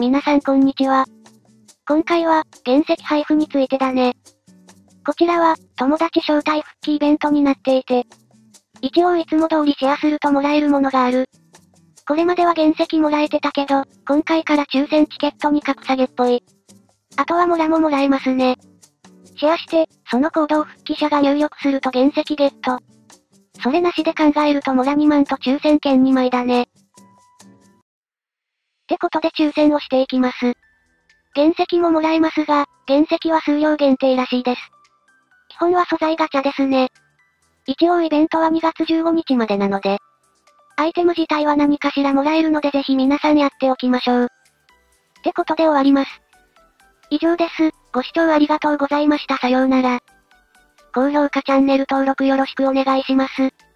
皆さんこんにちは。今回は、原石配布についてだね。こちらは、友達招待復帰イベントになっていて、一応いつも通りシェアするともらえるものがある。これまでは原石もらえてたけど、今回から抽選チケットに格下げっぽい。あとはモラももらえますね。シェアして、そのコードを復帰者が入力すると原石ゲット。それなしで考えるとモラ2万と抽選券2枚だね。ってことで抽選をしていきます。原石ももらえますが、原石は数量限定らしいです。基本は素材ガチャですね。一応イベントは2月15日までなので、アイテム自体は何かしらもらえるのでぜひ皆さんやっておきましょう。ってことで終わります。以上です。ご視聴ありがとうございました。さようなら。高評価チャンネル登録よろしくお願いします。